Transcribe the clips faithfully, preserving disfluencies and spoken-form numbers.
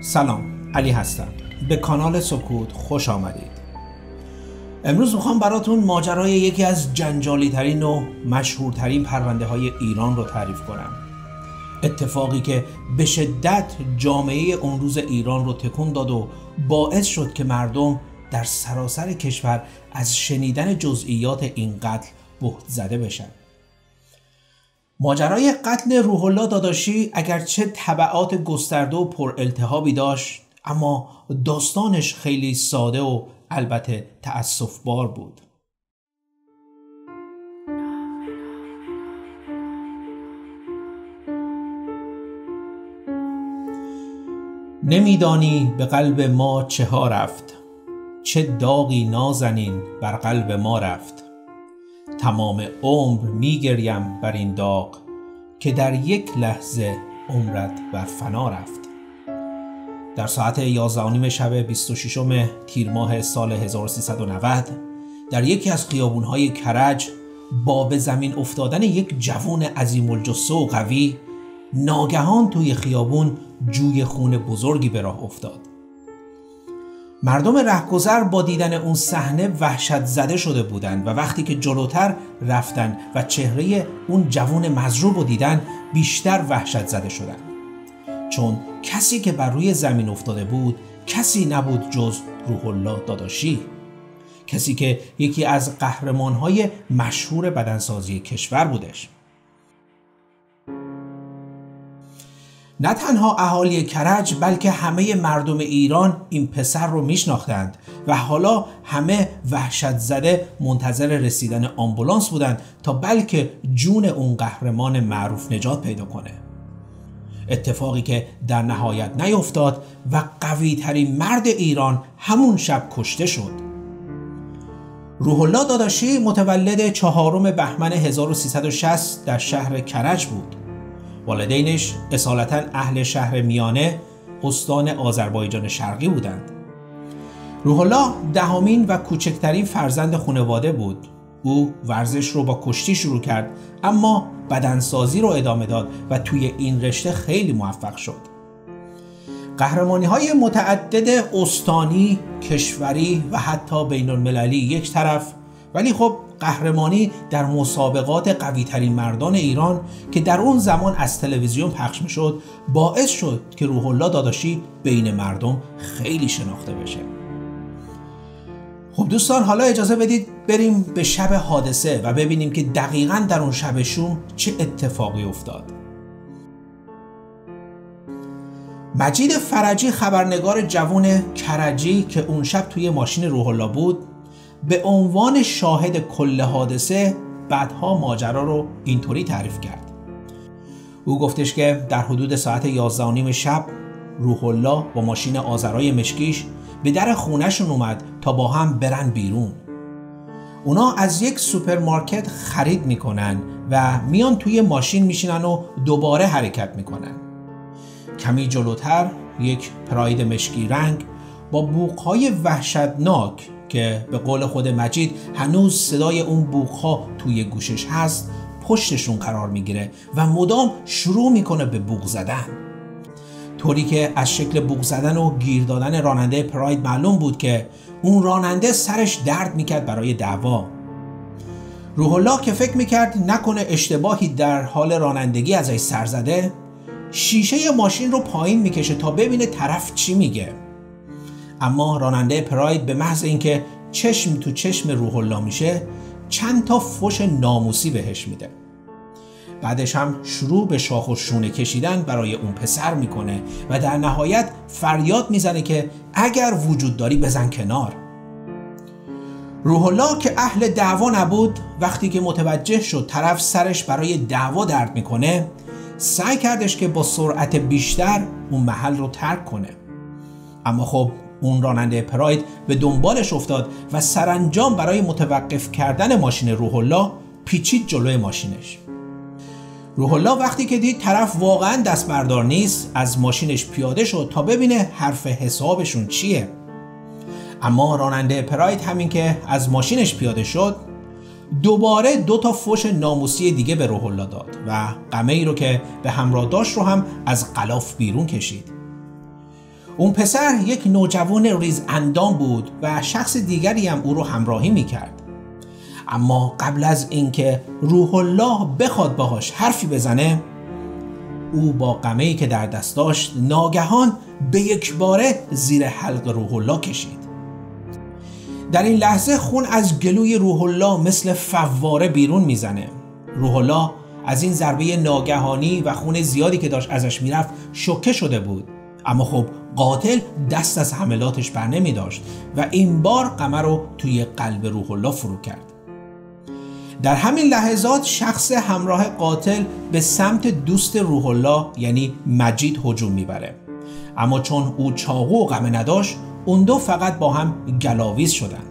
سلام، علی هستم. به کانال سکوت خوش آمدید. امروز میخوام براتون ماجرای یکی از جنجالی ترین و مشهورترین پرونده های ایران رو تعریف کنم. اتفاقی که به شدت جامعه اون روز ایران رو تکون داد و باعث شد که مردم در سراسر کشور از شنیدن جزئیات این قتل بهت زده بشن. ماجرای قتل روح الله داداشی اگرچه تبعات گسترده و پر التهابی داشت، اما داستانش خیلی ساده و البته تأسف‌بار بود. نمیدانی به قلب ما چه ها رفت، چه داغی نازنین بر قلب ما رفت. تمام عمر میگریم بر این داغ، که در یک لحظه عمرت بر فنا رفت. در ساعت یازده و نیم شب بیست و ششم تیر ماه سال هزار و سیصد و نود در یکی از خیابون‌های کرج با به زمین افتادن یک جوان عظیم الجثه و قوی، ناگهان توی خیابون جوی خون بزرگی به راه افتاد. مردم رهگذر با دیدن اون صحنه وحشت زده شده بودند و وقتی که جلوتر رفتن و چهره اون جوان مضروب رو دیدن بیشتر وحشت زده شدن، چون کسی که بر روی زمین افتاده بود کسی نبود جز روح الله داداشی، کسی که یکی از قهرمان‌های مشهور بدنسازی کشور بودش. نه تنها اهالی کرج بلکه همه مردم ایران این پسر رو میشناختند و حالا همه وحشت زده منتظر رسیدن آمبولانس بودند تا بلکه جون اون قهرمان معروف نجات پیدا کنه. اتفاقی که در نهایت نیفتاد و قوی ترین مرد ایران همون شب کشته شد. روح الله داداشی متولد چهارم بهمن هزار و سیصد و شصت در شهر کرج بود. والدینش اصالتاً اهل شهر میانه استان آذربایجان شرقی بودند. روح الله دهمین و کوچکترین فرزند خانواده بود. او ورزش رو با کشتی شروع کرد، اما بدنسازی رو ادامه داد و توی این رشته خیلی موفق شد. قهرمانی های متعدد استانی، کشوری و حتی بین المللی یک طرف، ولی خب قهرمانی در مسابقات قوی ترین مردان ایران که در اون زمان از تلویزیون پخش می شد باعث شد که روح الله داداشی بین مردم خیلی شناخته بشه. خب دوستان، حالا اجازه بدید بریم به شب حادثه و ببینیم که دقیقاً در اون شب شوم چه اتفاقی افتاد. مجید فرجی، خبرنگار جوان کرجی که اون شب توی ماشین روح الله بود، به عنوان شاهد کل حادثه بعدها ماجرا رو اینطوری تعریف کرد. او گفتش که در حدود ساعت یازده و نیم شب روح الله با ماشین آذرای مشکیش به در خونهشون اومد تا با هم برن بیرون. اونا از یک سوپرمارکت خرید میکنن و میان توی ماشین میشینن و دوباره حرکت میکنن. کمی جلوتر یک پراید مشکی رنگ با بوقهای وحشتناک که به قول خود مجید هنوز صدای اون بوقها توی گوشش هست پشتشون قرار میگیره و مدام شروع میکنه به بوق زدن، طوری که از شکل بوق زدن و گیر دادن راننده پراید معلوم بود که اون راننده سرش درد میکرد برای دعوا. روح الله که فکر میکرد نکنه اشتباهی در حال رانندگی ازش سر زده، شیشه ماشین رو پایین میکشه تا ببینه طرف چی میگه، اما راننده پراید به محض اینکه چشم تو چشم روح الله میشه چند تا فوش ناموسی بهش میده. بعدش هم شروع به شاخ و شونه کشیدن برای اون پسر میکنه و در نهایت فریاد میزنه که اگر وجود داری بزن کنار. روح الله که اهل دعوا نبود، وقتی که متوجه شد طرف سرش برای دعوا درد میکنه سعی کردش که با سرعت بیشتر اون محل رو ترک کنه، اما خب اون راننده پراید به دنبالش افتاد و سرانجام برای متوقف کردن ماشین روح الله پیچید جلوی ماشینش. روح الله وقتی که دید طرف واقعا دست بردار نیست از ماشینش پیاده شد تا ببینه حرف حسابشون چیه، اما راننده پراید همین که از ماشینش پیاده شد دوباره دو تا فوش ناموسی دیگه به روح الله داد و قمه‌ای رو که به همراه داشت رو هم از غلاف بیرون کشید. اون پسر یک نوجوان ریز اندام بود و شخص دیگری هم او رو همراهی میکرد. اما قبل از اینکه روح الله بخواد باهاش حرفی بزنه، او با قمه‌ای که در دست داشت ناگهان به یک باره زیر حلق روح الله کشید. در این لحظه خون از گلوی روح الله مثل فواره بیرون میزنه. روح الله از این ضربه ناگهانی و خون زیادی که داشت ازش میرفت شوکه شده بود، اما خب قاتل دست از حملاتش بر نمی داشت و این بار قمه رو توی قلب روح الله فرو کرد. در همین لحظات شخص همراه قاتل به سمت دوست روح الله یعنی مجید هجوم میبره، اما چون او چاقو و قمه نداشت، اون دو فقط با هم گلاویز شدن.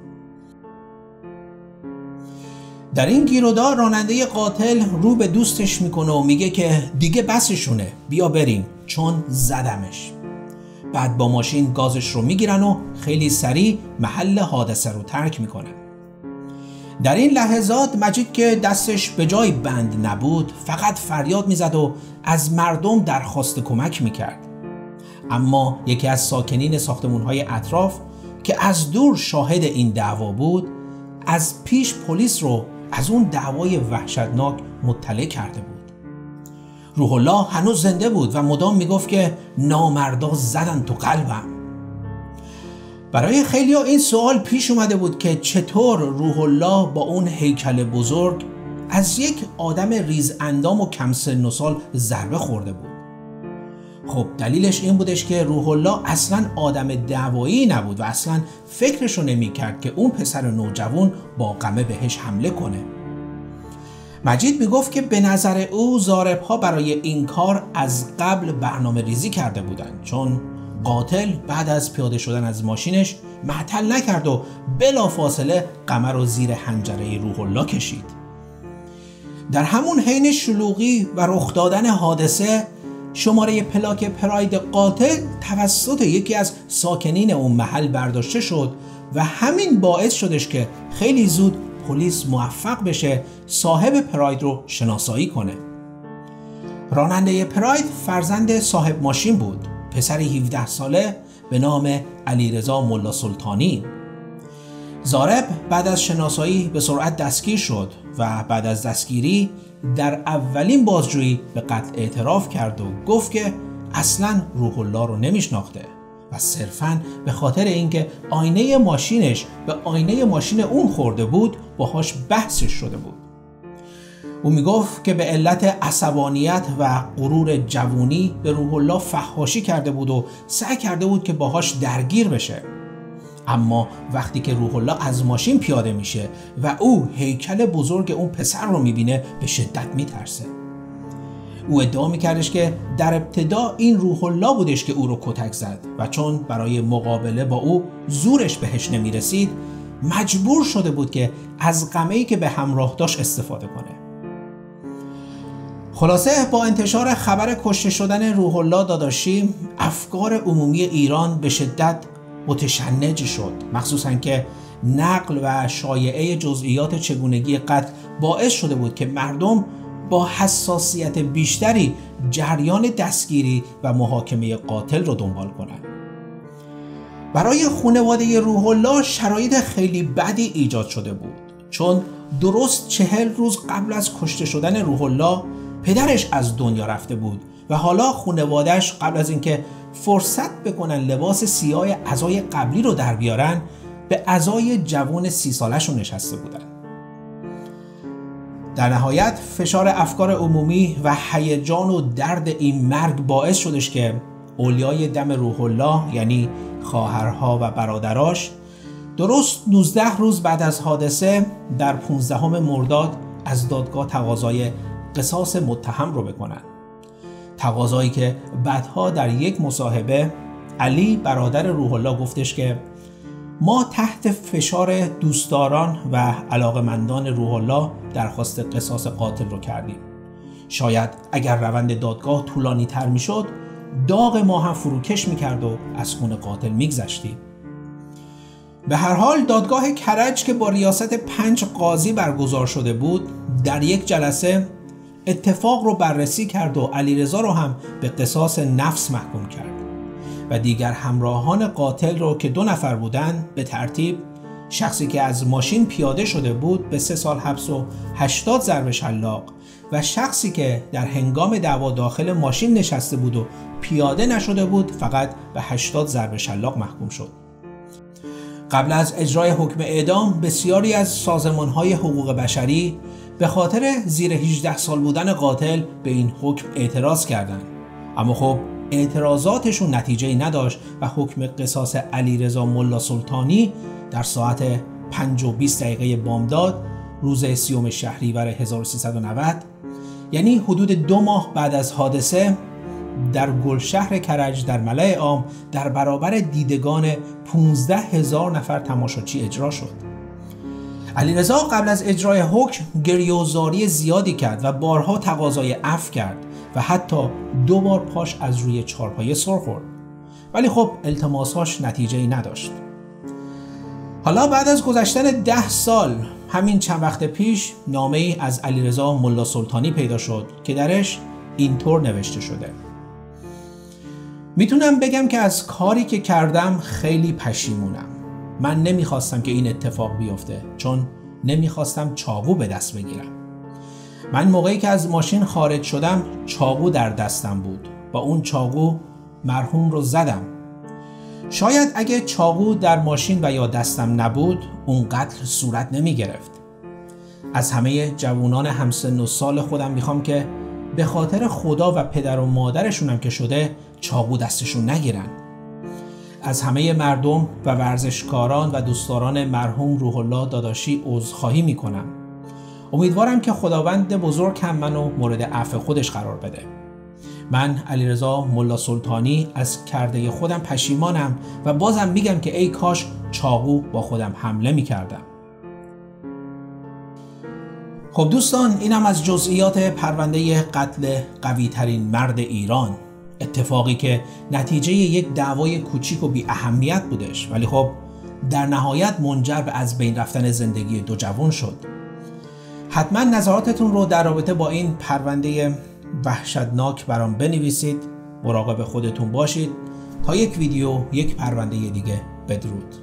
در این گیرودار راننده قاتل رو به دوستش میکنه و میگه که دیگه بسشونه، بیا بریم چون زدمش. بعد با ماشین گازش رو میگیرن و خیلی سریع محل حادثه رو ترک میکنن. در این لحظات مجید که دستش به جای بند نبود فقط فریاد میزد و از مردم درخواست کمک میکرد. اما یکی از ساکنین ساختمان‌های اطراف که از دور شاهد این دعوا بود، از پیش پلیس رو از اون دعوای وحشتناک مطلع کرده بود. روح الله هنوز زنده بود و مدام میگفت که نامردا زدن تو قلبم. برای خیلی‌ها این سوال پیش اومده بود که چطور روح الله با اون هیکل بزرگ از یک آدم ریز اندام و کم سن و سال ضربه خورده بود. خب دلیلش این بودش که روح الله اصلا آدم دعوایی نبود و اصلا فکرشو نمی کرد که اون پسر نوجوان با قمه بهش حمله کنه. مجید می گفت که به نظر او ضارب‌ها برای این کار از قبل برنامه ریزی کرده بودن، چون قاتل بعد از پیاده شدن از ماشینش معطل نکرد و بلافاصله قمه رو زیر حنجره روح الله کشید. در همون حین شلوغی و رخ دادن حادثه، شماره پلاک پراید قاتل توسط یکی از ساکنین اون محل برداشته شد و همین باعث شدش که خیلی زود پلیس موفق بشه صاحب پراید رو شناسایی کنه. راننده پراید فرزند صاحب ماشین بود، پسری هفده ساله به نام علیرضا ملا سلطانی. ضارب بعد از شناسایی به سرعت دستگیر شد و بعد از دستگیری در اولین بازجویی به قتل اعتراف کرد و گفت که اصلاً روح الله رو نمیشناخته و صرفاً به خاطر اینکه آینه ماشینش به آینه ماشین اون خورده بود باهاش بحثش شده بود. او میگفت که به علت عصبانیت و غرور جوونی به روح الله فحاشی کرده بود و سعی کرده بود که باهاش درگیر بشه. اما وقتی که روح الله از ماشین پیاده میشه و او هیکل بزرگ اون پسر رو میبینه به شدت میترسه. او ادعا میکردش که در ابتدا این روح الله بودش که او رو کتک زد و چون برای مقابله با او زورش بهش نمیرسید، مجبور شده بود که از قمه‌ای که به همراه داشت استفاده کنه. خلاصه با انتشار خبر کشته شدن روح الله داداشی، افکار عمومی ایران به شدت متشنج شد، مخصوصا که نقل و شایعه جزئیات چگونگی قتل باعث شده بود که مردم با حساسیت بیشتری جریان دستگیری و محاکمه قاتل رو دنبال کنند. برای خانواده روح الله شرایط خیلی بدی ایجاد شده بود، چون درست چهل روز قبل از کشته شدن روح الله پدرش از دنیا رفته بود و حالا خانواده‌اش قبل از اینکه فرصت بکنن لباس سیاه عزای قبلی رو در بیارن، به عزای جوان سی سالش رو نشسته بودن. در نهایت فشار افکار عمومی و هیجان و درد این مرگ باعث شدش که اولیای دم روح الله یعنی خواهرها و برادراش درست نوزده روز بعد از حادثه در پانزدهم مرداد از دادگاه تقاضای قصاص متهم رو بکنن. تقاضایی که بعدها در یک مصاحبه علی برادر روح الله گفتش که ما تحت فشار دوستداران و علاقمندان روح الله درخواست قصاص قاتل رو کردیم. شاید اگر روند دادگاه طولانی تر می شد، داغ ما هم فروکش می کرد و از خون قاتل می گذشتیم. به هر حال دادگاه کرج که با ریاست پنج قاضی برگزار شده بود، در یک جلسه اتفاق رو بررسی کرد و علیرضا رو هم به قصاص نفس محکوم کرد و دیگر همراهان قاتل رو که دو نفر بودن به ترتیب شخصی که از ماشین پیاده شده بود به سه سال حبس و هشتاد ضرب شلاق و شخصی که در هنگام دعوا داخل ماشین نشسته بود و پیاده نشده بود فقط به هشتاد ضرب شلاق محکوم شد. قبل از اجرای حکم اعدام بسیاری از سازمان‌های حقوق بشری به خاطر زیر هجده سال بودن قاتل به این حکم اعتراض کردند، اما خب اعتراضاتشون نتیجه‌ای نداشت و حکم قصاص علیرضا ملا سلطانی در ساعت پنج و بیست دقیقه بامداد روز سیوم شهریور هزار و سیصد و نود، یعنی حدود دو ماه بعد از حادثه، در گلشهر کرج در ملأ عام در برابر دیدگان پانزده هزار نفر تماشاچی اجرا شد. علیرضا قبل از اجرای حکم گریه و زاری زیادی کرد و بارها تقاضای عفو کرد و حتی دو بار پاش از روی چارپایه سر خورد، ولی خب التماساش نتیجه‌ای نداشت. حالا بعد از گذشتن ده سال، همین چند وقت پیش نامه‌ای از علیرضا ملا سلطانی پیدا شد که درش اینطور نوشته شده: میتونم بگم که از کاری که کردم خیلی پشیمونم. من نمیخواستم که این اتفاق بیفته، چون نمیخواستم چاقو به دست بگیرم. من موقعی که از ماشین خارج شدم چاقو در دستم بود، با اون چاقو مرحوم رو زدم. شاید اگه چاقو در ماشین و یا دستم نبود اون قتل صورت نمی گرفت. از همه جوانان همسن و سال خودم میخوام که به خاطر خدا و پدر و مادرشونم که شده چاقو دستشون نگیرن. از همه مردم و ورزشکاران و دوستداران مرحوم روح الله داداشی عذرخواهی میکنم. امیدوارم که خداوند بزرگ هم منو مورد عفو خودش قرار بده. من علیرضا ملا سلطانی از کرده خودم پشیمانم و بازم میگم که ای کاش چاقو با خودم حمله میکردم. خب دوستان، اینم از جزئیات پرونده قتل قوی ترین مرد ایران، اتفاقی که نتیجه یک دعوای کوچیک و بی اهمیت بودش، ولی خب در نهایت منجر به از بین رفتن زندگی دو جوان شد. حتما نظراتتون رو در رابطه با این پرونده وحشتناک برام بنویسید. مراقب خودتون باشید. تا یک ویدیو، یک پرونده دیگه، بدرود.